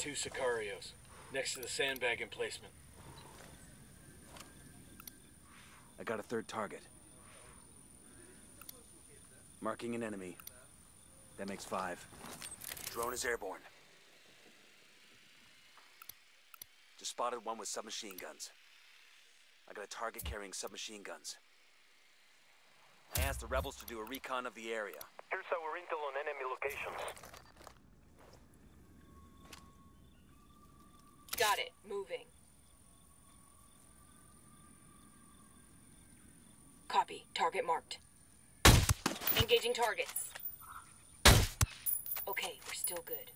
2 Sicarios, next to the sandbag emplacement. I got a third target. Marking an enemy. That makes 5. Drone is airborne. Just spotted one with submachine guns. I got a target carrying submachine guns. I asked the rebels to do a recon of the area. Here's our intel on enemy locations. Got it. Moving. Copy. Target marked. Engaging targets. Okay, we're still good.